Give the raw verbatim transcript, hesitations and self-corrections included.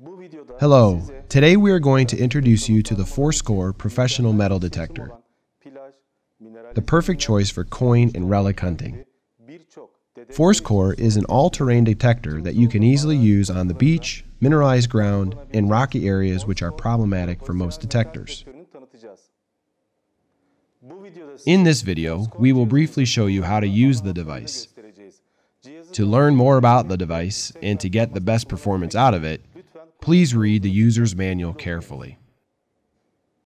Hello, today we are going to introduce you to the Fourscore Professional Metal Detector, the perfect choice for coin and relic hunting. Fourscore is an all-terrain detector that you can easily use on the beach, mineralized ground, and rocky areas which are problematic for most detectors. In this video, we will briefly show you how to use the device. To learn more about the device and to get the best performance out of it, please read the user's manual carefully.